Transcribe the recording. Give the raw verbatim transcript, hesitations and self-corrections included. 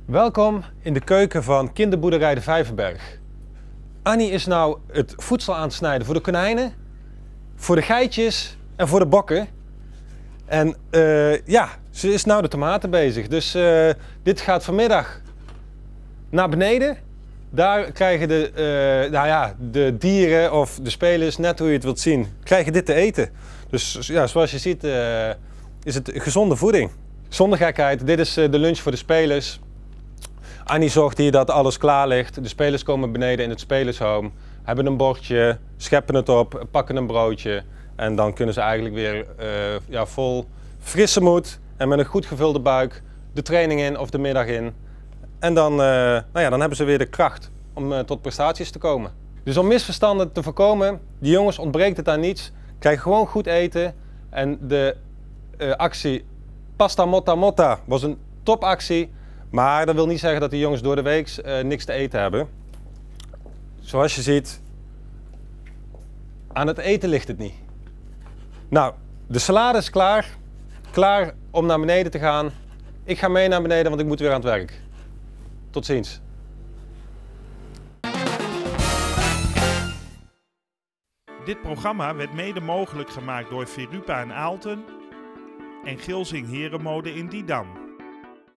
Welkom in de keuken van kinderboerderij de Vijverberg. Annie is nou het voedsel aan het snijden voor de konijnen, voor de geitjes en voor de bokken. En uh, ja, ze is nou de tomaten bezig. Dus uh, dit gaat vanmiddag naar beneden. Daar krijgen de, uh, nou ja, de dieren of de spelers, net hoe je het wilt zien, krijgen dit te eten. Dus ja, zoals je ziet uh, is het gezonde voeding. Zonder gekheid, dit is uh, de lunch voor de spelers. Annie zorgt hier dat alles klaar ligt. De spelers komen beneden in het spelershome, hebben een bordje, scheppen het op, pakken een broodje. En dan kunnen ze eigenlijk weer uh, ja, vol frisse moed en met een goed gevulde buik de training in of de middag in. En dan, uh, nou ja, dan hebben ze weer de kracht om uh, tot prestaties te komen. Dus om misverstanden te voorkomen, die jongens ontbreekt het aan niets. Krijgen gewoon goed eten. En de uh, actie Pasta Motta Motta was een topactie. Maar dat wil niet zeggen dat die jongens door de week uh, niks te eten hebben. Zoals je ziet, aan het eten ligt het niet. Nou, de salade is klaar. Klaar om naar beneden te gaan. Ik ga mee naar beneden, want ik moet weer aan het werk. Tot ziens. Dit programma werd mede mogelijk gemaakt door Verupa en Aalten en Gilsing Herenmode in Didam.